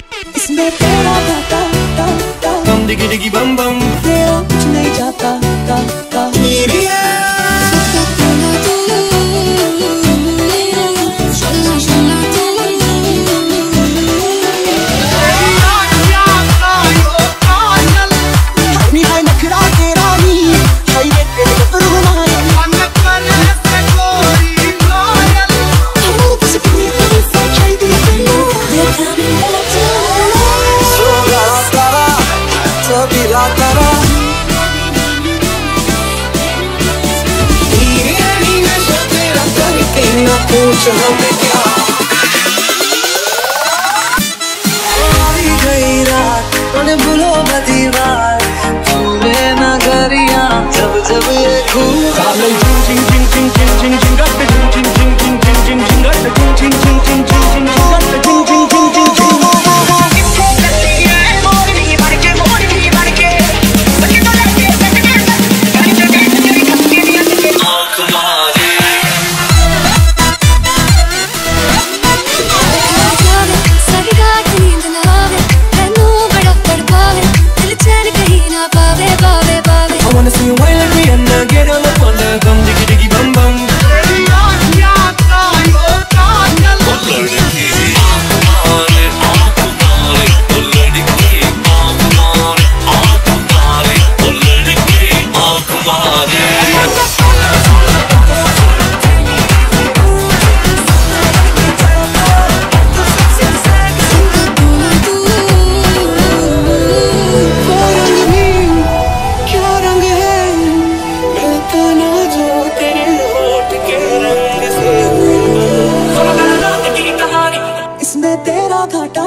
इसमें तेरा घाटा बम डिगी डिगी बम बम, तेरा कुछ नहीं जाता मेरी पूछ हमें क्या गई रात तूने भूलो बदी बात तूने नगरिया जब जब ये तेरा घाटा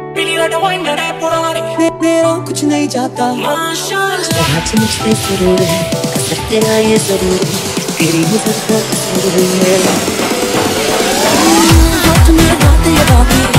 मेरा कुछ नहीं जाता मुझ पे जरूर है कसर तेरा ये जरूर है तेरी नजर का कसूर है।